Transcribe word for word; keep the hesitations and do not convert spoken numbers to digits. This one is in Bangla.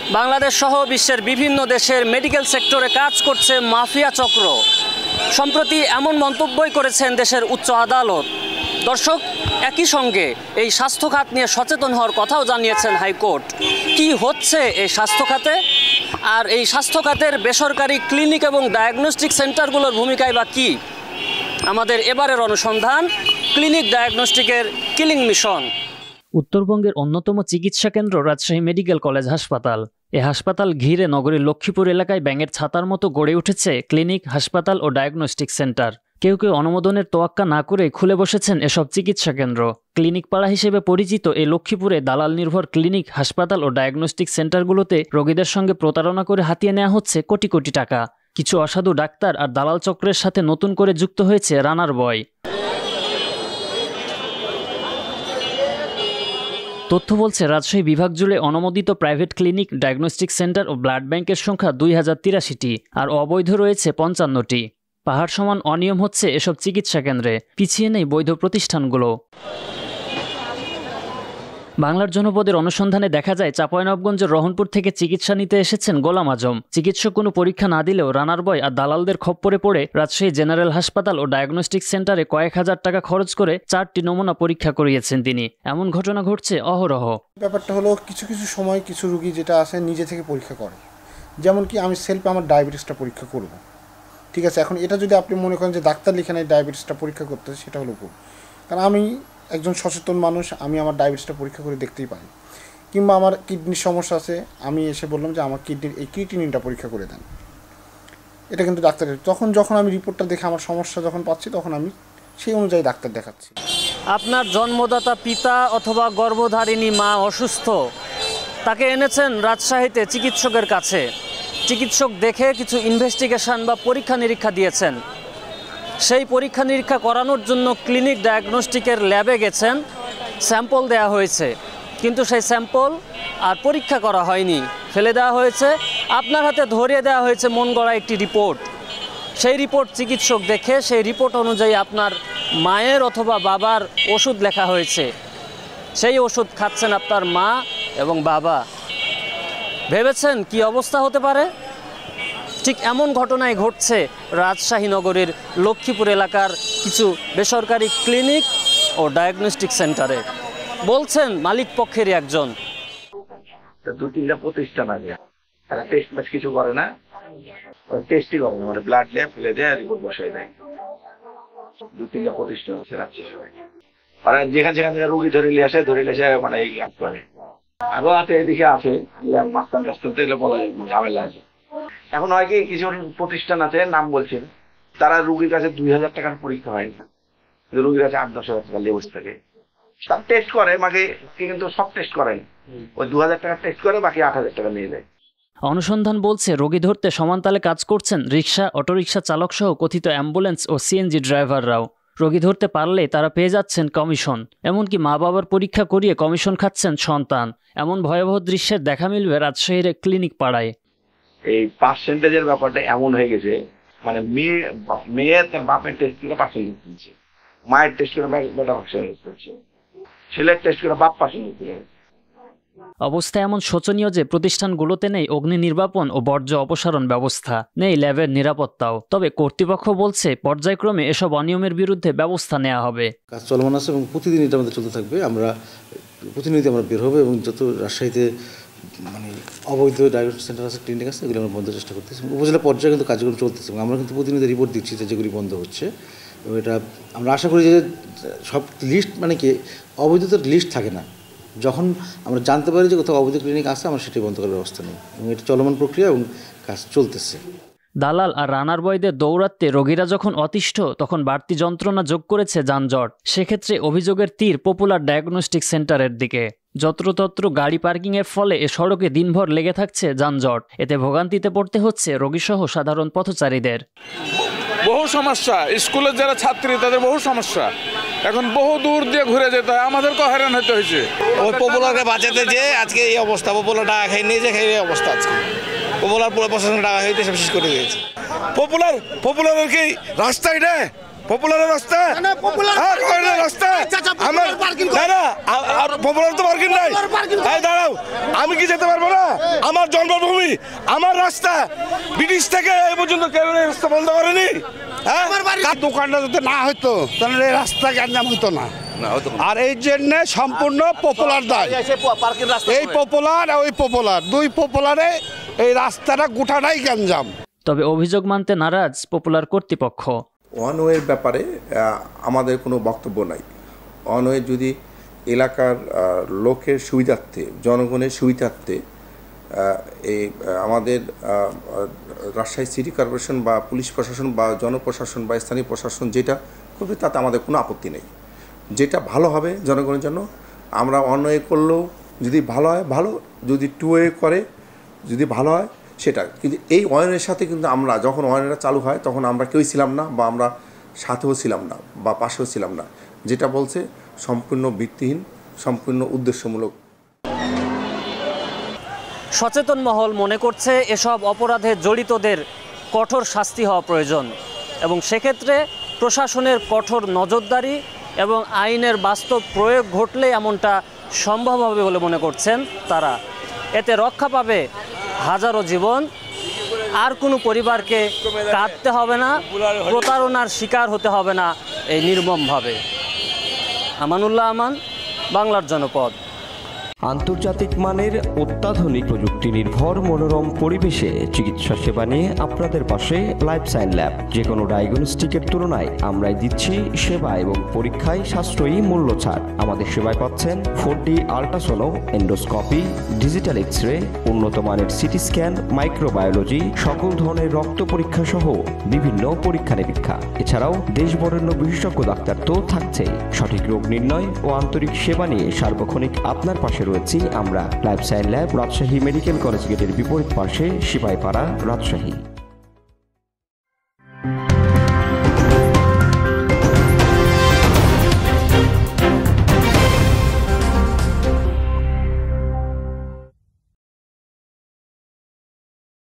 বাংলাদেশ সহ বিশ্বের বিভিন্ন দেশের মেডিকেল সেক্টরে কাজ করছে মাফিয়া চক্র। সম্প্রতি এমন মন্তব্যই করেছেন দেশের উচ্চ আদালত। দর্শক, একই সঙ্গে এই স্বাস্থ্য খাত নিয়ে সচেতন হওয়ার কথাও জানিয়েছেন হাইকোর্ট। কি হচ্ছে এই স্বাস্থ্য খাতে, আর এই স্বাস্থ্য খাতের বেসরকারি ক্লিনিক এবং ডায়াগনস্টিক সেন্টারগুলোর ভূমিকায় বা কী? আমাদের এবারের অনুসন্ধান ক্লিনিক ডায়াগনস্টিকের কিলিং মিশন। উত্তরবঙ্গের অন্যতম চিকিৎসা কেন্দ্র রাজশাহী মেডিকেল কলেজ হাসপাতাল। এ হাসপাতাল ঘিরে নগরীর লক্ষ্মীপুর এলাকায় ব্যাঙের ছাতার মতো গড়ে উঠেছে ক্লিনিক, হাসপাতাল ও ডায়াগনস্টিক সেন্টার। কেউ কেউ অনুমোদনের তোয়াক্কা না করে খুলে বসেছেন এসব চিকিৎসা কেন্দ্র। ক্লিনিক পাড়া হিসেবে পরিচিত এই লক্ষ্মীপুরে দালাল নির্ভর ক্লিনিক, হাসপাতাল ও ডায়াগনস্টিক সেন্টারগুলোতে রোগীদের সঙ্গে প্রতারণা করে হাতিয়ে নেওয়া হচ্ছে কোটি কোটি টাকা। কিছু অসাধু ডাক্তার আর দালাল চক্রের সাথে নতুন করে যুক্ত হয়েছে রানার বয়। তথ্য বলছে, রাজশাহী বিভাগ জুড়ে অনুমোদিত প্রাইভেট ক্লিনিক, ডায়াগনস্টিক সেন্টার ও ব্লাড ব্যাংকের সংখ্যা দুই হাজার তিরাশিটি, আর অবৈধ রয়েছে পঞ্চান্নটি। পাহাড় সমান অনিয়ম হচ্ছে এসব চিকিৎসা কেন্দ্রে, পিছিয়ে নেই বৈধ প্রতিষ্ঠানগুলো। বাংলার জনপদের অনুসন্ধানে দেখা যায়, চাঁপাইনবাবগঞ্জের রহনপুর থেকে চিকিৎসা নিতে এসেছেন গোলাম আজম। চিকিৎসক কোনো পরীক্ষা না দিলেও রানার বয় আর দালালদের খপ্পরে পড়ে রাজশাহী জেনারেল হাসপাতাল ও ডায়াগনস্টিক সেন্টারে কয়েক হাজার টাকা খরচ করে চারটি নমুনা পরীক্ষা করিয়েছেন তিনি। এমন ঘটনা ঘটছে অহরহ। ব্যাপারটা হলো, কিছু কিছু সময় কিছু রোগী যেটা আসে নিজে থেকে পরীক্ষা করে, যেমন কি আমি সেলফে আমার ডায়াবেটিসটা পরীক্ষা করব, ঠিক আছে। এখন এটা যদি আপনি মনে করেন যে ডাক্তার লিখে নেয় ডায়াবেটিসটা পরীক্ষা করতে, সেটা হলো ভুল। কারণ আমি একজন সচেতন মানুষ, আমি আমার ডায়াবেটিসটা পরীক্ষা করে দেখতেই পারি। কিংবা আমার কিডনির সমস্যা আছে, আমি এসে বললাম যে আমার কিডনির এই ক্রিয়েটিনিনটা পরীক্ষা করে দেন, এটা কিন্তু ডাক্তারের। তখন যখন আমি রিপোর্টটা দেখে আমার সমস্যা যখন পাচ্ছি, তখন আমি সেই অনুযায়ী ডাক্তার দেখাচ্ছি। আপনার জন্মদাতা পিতা অথবা গর্ভধারিণী মা অসুস্থ, তাকে এনেছেন রাজশাহীতে চিকিৎসকের কাছে। চিকিৎসক দেখে কিছু ইনভেস্টিগেশন বা পরীক্ষা নিরীক্ষা দিয়েছেন। সেই পরীক্ষা নিরীক্ষা করানোর জন্য ক্লিনিক ডায়াগনস্টিকের ল্যাবে গেছেন, স্যাম্পল দেওয়া হয়েছে, কিন্তু সেই স্যাম্পল আর পরীক্ষা করা হয়নি, ফেলে দেওয়া হয়েছে। আপনার হাতে ধরিয়ে দেওয়া হয়েছে মন গড়া একটি রিপোর্ট। সেই রিপোর্ট চিকিৎসক দেখে সেই রিপোর্ট অনুযায়ী আপনার মায়ের অথবা বাবার ওষুধ লেখা হয়েছে। সেই ওষুধ খাচ্ছেন আপনার মা এবং বাবা। ভেবেছেন কি অবস্থা হতে পারে? ঠিক এমন ঘটনাই ঘটছে রাজশাহী নগরীর লক্ষ্মীপুর এলাকার কিছু বেসরকারি ক্লিনিক ও ডায়াগনস্টিক সেন্টারে। বলছেন মালিক পক্ষেরই একজন। দু তিনটা প্রতিষ্ঠান আছে, তারা টেস্ট ম্যাচ কিছু করে না, টেস্টই করে না, মানে ব্লাড দেয়, ফেলে দেয়, রিপোর্ট বসাই দেয়। দু তিনটা প্রতিষ্ঠান আছে রাজশাহী। আর যেখানে যেখান থেকে রুগী ধরে নিয়ে আসে, ধরে নিয়ে আসে মানে এই কাজ করে। আরো আছে, এদিকে আছে মাস্টার টাস্টার বলা যায়, ঝামেলা আছে। এখন হয় কি, কিছু প্রতিষ্ঠান আছে, নাম বলছেন, তারা রুগীর কাছে দুই হাজার টাকার পরীক্ষা হয় না, রুগীর কাছে আট দশ হাজার টাকা লেবস থাকে। তার টেস্ট করে, বাকি কিন্তু সব টেস্ট করেন, ওই দু হাজার টাকা টেস্ট করে, বাকি আট হাজার টাকা নিয়ে যায়। অনুসন্ধান বলছে, রোগী ধরতে সমানতালে কাজ করছেন রিক্সা, অটোরিকশা চালক সহ কথিত অ্যাম্বুলেন্স ও সিএনজি ড্রাইভাররাও। রোগী ধরতে পারলে তারা পেয়ে যাচ্ছেন কমিশন, এমনকি মা বাবার পরীক্ষা করিয়ে কমিশন খাচ্ছেন সন্তান। এমন ভয়াবহ দৃশ্যের দেখা মিলবে রাজশাহীর ক্লিনিক পাড়ায়। এই পার্সেন্টেজের ব্যাপারটা এমন হয়ে গেছে, মানে মেয়ে মেয়ে তার বাপের টেস্ট করে পার্সেন্টেজ দিচ্ছে, মায়ের টেস্ট করে বেটা পার্সেন্টেজ দিচ্ছে, ছেলের টেস্ট করে বাপ পার্সেন্টেজ দিচ্ছে। অবস্থা এমন শোচনীয় যে প্রতিষ্ঠানগুলোতে নেই অগ্নি নির্বাপন ও বর্জ্য অপসারণ ব্যবস্থা, নেই ল্যাবের নিরাপত্তাও। তবে কর্তৃপক্ষ বলছে, পর্যায়ক্রমে এসব অনিয়মের বিরুদ্ধে ব্যবস্থা নেওয়া হবে। কাজ চলমান আছে এবং প্রতিদিন এটা আমাদের চলতে থাকবে। আমরা প্রতিনিয়ত আমরা বের হবে এবং যত রাজশাহীতে মানে অবৈধ ডায়াগনস্টিক সেন্টার আছে, ক্লিনিক আছে, এগুলো আমরা বন্ধ চেষ্টা করতেছি। উপজেলা পর্যায়ে কিন্তু কার্যক্রম চলতেছে এবং আমরা কিন্তু প্রতিনিয়ত রিপোর্ট দিচ্ছি যে যেগুলি বন্ধ হচ্ছে। এবং এটা আমরা আশা করি যে সব লিস্ট, মানে কি অবৈধতার লিস্ট থাকে না, যখন আমরা জানতে পারি যে কোথাও অবৈধ ক্লিনিক আছে, আমরা সেটি বন্ধ করার ব্যবস্থা নেই এবং এটা চলমান প্রক্রিয়া এবং কাজ চলতেছে। দালাল আর রানার বয়দের দৌরাত্মে রোগীরা যখন অতিষ্ঠ, তখন বাড়তি যন্ত্রণা যোগ করেছে যানজট। সেক্ষেত্রে অভিযোগের তীর পপুলার ডায়াগনস্টিক সেন্টারের দিকে। যত্রতত্র গাড়ি পার্কিংয়ের ফলে এ সড়কে দিনভর লেগে থাকছে যানজট। এতে ভোগান্তিতে পড়তে হচ্ছে রোগীসহ সাধারণ পথচারীদের। বহু সমস্যা, স্কুলের যারা ছাত্রী তাদের বহু সমস্যা, এখন বহু দূর দিয়ে ঘুরে যেতে হয়, আমাদেরকেও হয়রান হতে হয়েছে। ওই পপুলারকে বাঁচাতে যে আজকে এই অবস্থা, পপুলার টাকা খাই নিয়ে যে খাই এই অবস্থা আজকে। পপুলার পুরো প্রশাসন টাকা হইতে সব শেষ করে দিয়েছে। পপুলার পপুলারের কি রাস্তায় নেয়, পপুলারের রাস্তা হ্যাঁ কয়টার রাস্তা আমার না না আর পপুলার তো পার্কিং নাই এই দাঁড়াও আমি কি যেতে পারবো না আমার জন্মভূমি আমার রাস্তা ব্রিটিশ থেকে এই পর্যন্ত কেউ এই রাস্তা বন্ধ করেনি হ্যাঁ দোকানটা যদি না হতো তাহলে এই রাস্তা গ্যাঞ্জাম হতো না আর এই জন্য সম্পূর্ণ পপুলার দায় এই পপুলার ওই পপুলার দুই পপুলারে এই রাস্তাটা গোটাটাই গ্যাঞ্জাম। তবে অভিযোগ মানতে নারাজ পপুলার কর্তৃপক্ষ। ওয়ান ওয়ের ব্যাপারে আমাদের কোনো বক্তব্য নাই। ওয়ান ওয়ে যদি এলাকার লোকের সুবিধার্থে জনগণের সুবিধার্থে এই আমাদের রাজশাহী সিটি কর্পোরেশন বা পুলিশ প্রশাসন বা জনপ্রশাসন বা স্থানীয় প্রশাসন যেটা করবে তাতে আমাদের কোনো আপত্তি নেই। যেটা ভালো হবে জনগণের জন্য আমরা ওয়ান ওয়ে করলেও যদি ভালো হয় ভালো, যদি টু ওয়ে করে যদি ভালো হয় সেটা। কিন্তু এই ওয়ানের সাথে কিন্তু আমরা যখন ওয়ানটা চালু হয় তখন আমরা কেউই ছিলাম না বা আমরা সাথেও ছিলাম না বা পাশেও ছিলাম না। যেটা বলছে সম্পূর্ণ ভিত্তিহীন, সম্পূর্ণ উদ্দেশ্যমূলক। সচেতন মহল মনে করছে এসব অপরাধে জড়িতদের কঠোর শাস্তি হওয়া প্রয়োজন এবং সেক্ষেত্রে প্রশাসনের কঠোর নজরদারি এবং আইনের বাস্তব প্রয়োগ ঘটলে এমনটা সম্ভব হবে বলে মনে করছেন তারা। এতে রক্ষা পাবে হাজারো জীবন, আর কোনো পরিবারকে কাঁদতে হবে না, প্রতারণার শিকার হতে হবে না এই নির্মমভাবে। আমানুল্লাহ আমান, বাংলার জনপদ। আন্তর্জাতিক মানের অত্যাধুনিক প্রযুক্তি নির্ভর মনোরম পরিবেশে চিকিৎসা সেবা নিয়ে আপনাদের পাশে লাইফসাইন ল্যাব। যে কোনো ডায়াগনস্টিকের তুলনায় আমরাই দিচ্ছি সেবা এবং পরীক্ষায় সাশ্রয়ী মূল্য ছাড়। আমাদের সেবায় পাচ্ছেন four D ultrasono, endoscopy, digital X ray, উন্নত মানের সিটি স্ক্যান, মাইক্রোবায়োলজি, সকল ধরনের রক্ত পরীক্ষা সহ বিভিন্ন পরীক্ষা নিরীক্ষা। এছাড়াও দেশ বরেণ্য বিশেষজ্ঞ ডাক্তার তো থাকছেই। সঠিক রোগ নির্ণয় ও আন্তরিক সেবা নিয়ে সার্বক্ষণিক আপনার পাশে রয়েছি আমরা। Lifesign lab, Rajshahi medical college গেটের বিপরীত পাশে, সিপাহীপাড়া, রাজশাহী।